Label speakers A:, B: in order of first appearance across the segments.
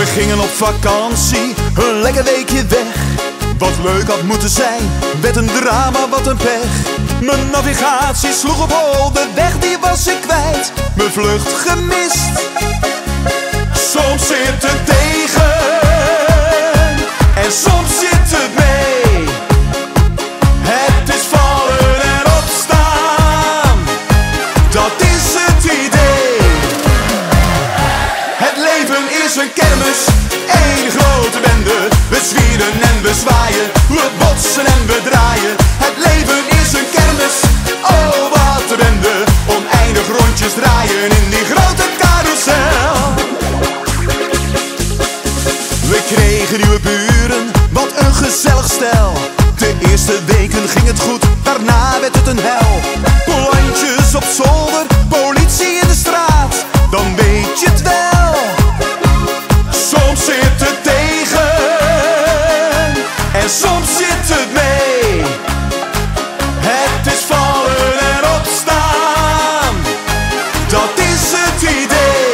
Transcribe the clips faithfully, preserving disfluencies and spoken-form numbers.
A: We gingen op vakantie, een lekker weekje weg. Wat leuk had moeten zijn, werd een drama, wat een pech. Mijn navigatie sloeg op hol, de weg die was ik kwijt. Mijn vlucht gemist, soms zit het tegen en soms zit het mee. Het is vallen en opstaan, dat is het idee. Het leven is een kermis, één grote bende. We zwieren en we zwaaien, we botsen en we draaien. Het leven is een kermis, oh wat een bende. Oneindig rondjes draaien in die grote carousel. We kregen nieuwe buren, wat een gezellig stel. De eerste weken ging het goed, daarna werd het een hel. Plantjes op zolder, politie in de straat, dan weet je het wel. Soms zit het tegen en soms zit het mee. Het is vallen en opstaan, dat is het idee.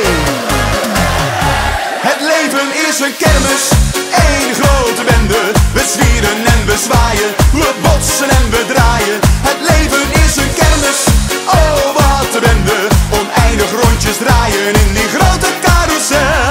A: Het leven is een kermis, één grote bende. We zwieren en we zwaaien, we botsen en we draaien. Het leven is een kermis, oh wat een bende. Oneindig rondjes draaien in die grote carousel.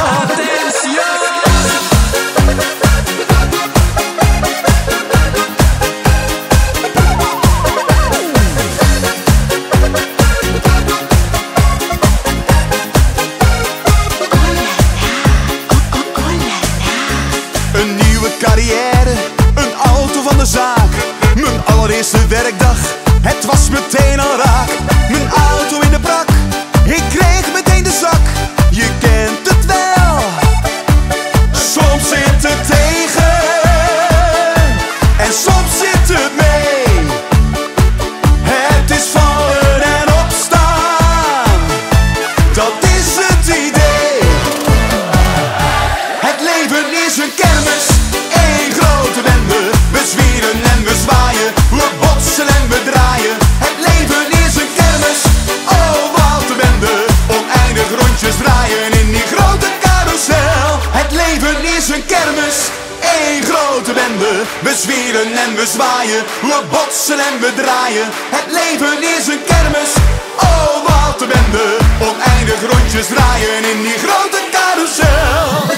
A: Een nieuwe carrière, een auto van de zaak. Mijn allereerste werkdag, het was meteen al raak. Mijn auto in de brak, ik kreeg meteen de zak. Je kent het wel, soms zit het tegen en soms zit het mee. Het is vallen en opstaan, dat is het idee. Het leven is een kermis, één grote bende. We zwieren en we zwaaien, we botsen en we draaien. Het leven is een kermis, oh wat een bende. Oneindig rondjes draaien in die grote carousel. Het leven is een kermis, één grote bende. We zwieren en we zwaaien, we botsen en we draaien. Het leven is een kermis, oh wat een bende. Oneindig rondjes draaien in die grote carousel.